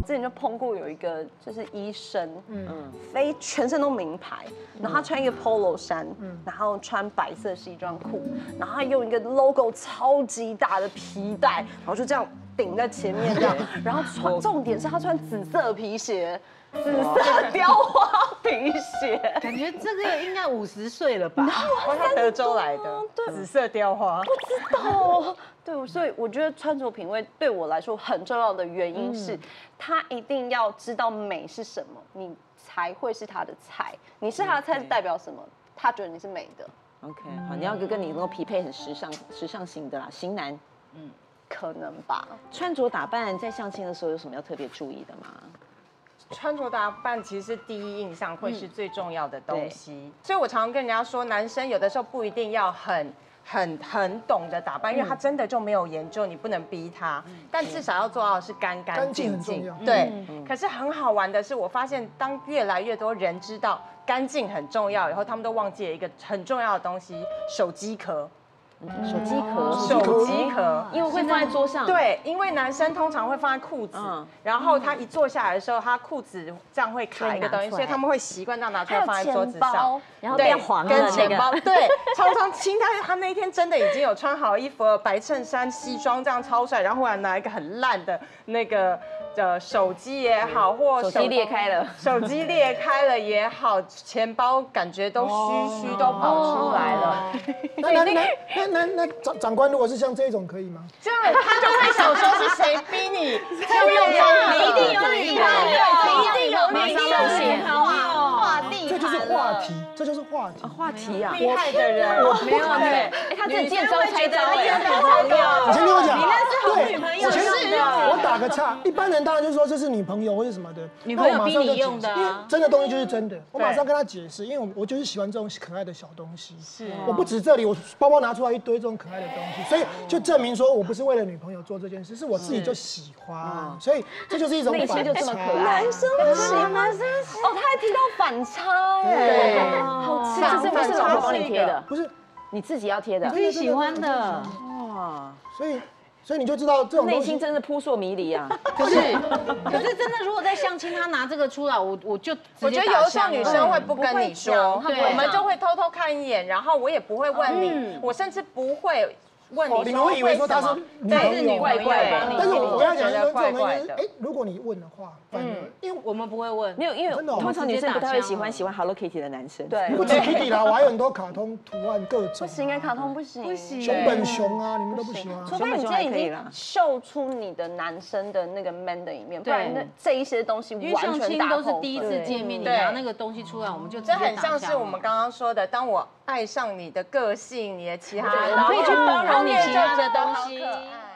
之前就碰过有一个就是医生，非全身都名牌，然后他穿一个 polo 衫，然后穿白色西装裤，然后他用一个 logo 超级大的皮带，然后就这样顶在前面这样，然后重点是他穿紫色皮鞋。紫色雕花皮鞋， 感觉这个应该50岁了吧？ 他德州来的，紫色雕花。 不知道，对，所以我觉得穿着品味对我来说很重要的原因是，他一定要知道美是什么，你才会是他的菜。你是他的菜是代表什么？他觉得你是美的。 OK， 好，你要跟你能够匹配很时尚型的啦，型男。 可能吧。 穿着打扮在相亲的时候有什么要特别注意的吗？ 穿着打扮其实第一印象会是最重要的东西，所以我常常跟人家说，男生有的时候不一定要很懂得打扮，因为他真的就没有研究，你不能逼他，但至少要做到的是干净很重要。 对，可是很好玩的是，我发现当越来越多人知道干净很重要以后，他们都忘记了一个很重要的东西——手机壳。 手机壳， 手机壳， 因为会放在桌上。 对，因为男生通常会放在裤子，然后他一坐下来的时候，他裤子这样会卡一个东西，所以他们会习惯这样拿出来放在桌子上， 然后变黄了。 跟钱包，对，常常他那一天真的已经有穿好衣服了，白衬衫、西装这样超帅，然后忽然拿一个很烂的那个。手机也好，或手机裂开了， 也好，钱包感觉都虚都跑出来了。 那长官如果是像这种可以吗？ 这样他就会想说是谁逼你，就用你一定有你一定有你画地， 这就是话题，这就是话题。 话题啊， 厉害的人， 我没有对，他真的见招拆招哎。 你先听我讲， 你那是好女朋友用的。 我打个岔，一般人当然就说这是女朋友或者什么的， 女朋友逼你用的， 因为真的东西就是真的，我马上跟他解释，因为我就是喜欢这种可爱的小东西。是，我不止这里，我包包拿出来一堆这种可爱的东西，所以就证明说我不是为了女朋友做这件事，是我自己就喜欢，所以这就是一种内心就这么可爱。 男生不喜欢男生哦，他还提到反差对， 好气， 这不是老婆帮你贴的， 不是你自己要贴的， 自己喜欢的。 哇， 所以你就知道这种内心真是扑朔迷离啊。 可是真的，如果在相亲他拿这个出来，我就我觉得有的时候女生会不跟你说， 对， 我们就会偷偷看一眼，然后我也不会问你，我甚至不会。问你们会以为说他是女朋友， 怪怪的。 但是我要讲说这种东西，哎，如果你问的话， 因为我们不会问， 没有，因为通常女生不太会喜欢 Hello Kitty 的男生。 对， 不止 Kitty 啦，我还有很多卡通图案各种。 不行，卡通不行， 熊本熊啊，你们都不喜欢。 除非你今天已经秀出你的男生的那个 man 的一面，不然这一些东西完全打都是第一次见面，你拿那个东西出来，我们就这很像是我们刚刚说的，当我爱上你的个性，你的其他， 我可以去包容你其他的东西。